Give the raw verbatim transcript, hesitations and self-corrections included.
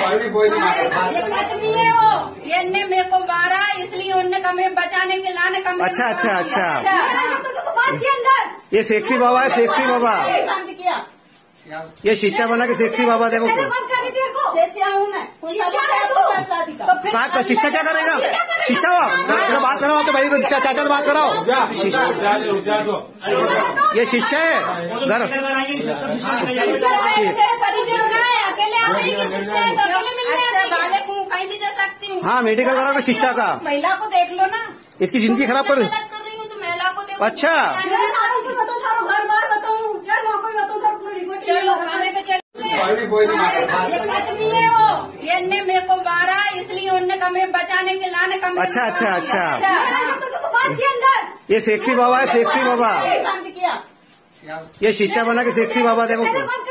कोई नहीं है वो, ये ने मेरे को मारा इसलिए उनने कमरे बचाने के लाने कमरे। अच्छा अच्छा अच्छा, अंदर ये सेक्सी बाबा है, सेक्सी बाबा। बंद किया, ये शीशा बना के सेक्सी बाबा देखो। जैसे आऊँ मैं कहा शीशा क्या करेगा? शीशा वाह बात कराओ तो भाई, चाचा से बात कराओ। ये शीशा है घर। कहीं भी जा सकती हूँ। हाँ मेडिकल कराओ के शीशा का। महिला को देख लो ना, इसकी जिंदगी खराब कर रही कर रही हूँ तो महिला को देखो। अच्छा चलो खाने पे चल। कोई नहीं है वो, ये ने मेरे को मारा इसलिए उनने कमरे बचाने के लाने कमरे। अच्छा अच्छा अच्छा, अंदर ये सेक्सी बाबा है, सेक्सी बाबा। बंद किया, ये शीशा बना के सेक्सी बाबा देखो।